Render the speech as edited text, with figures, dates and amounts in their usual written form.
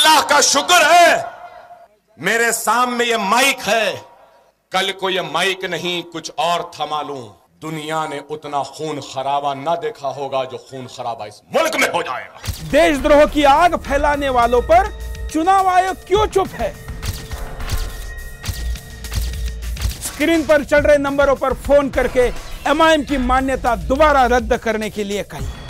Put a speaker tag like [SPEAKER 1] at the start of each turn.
[SPEAKER 1] अल्लाह का शुक्र है मेरे सामने ये माइक है। कल को ये माइक नहीं कुछ और था मालूम, दुनिया ने उतना खून खराबा ना देखा होगा जो खून खराबा इस मुल्क में हो जाएगा।
[SPEAKER 2] देशद्रोह की आग फैलाने वालों पर चुनाव आयोग क्यों चुप है? स्क्रीन पर चल रहे नंबरों पर फोन करके एमआईएम की मान्यता दोबारा रद्द करने के लिए कही।